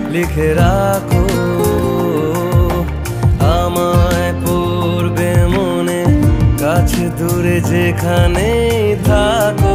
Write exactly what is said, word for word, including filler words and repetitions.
লিখে রাখো, আমায় পড়বে মনে, কাছে দূরে যেখানেই থাকো।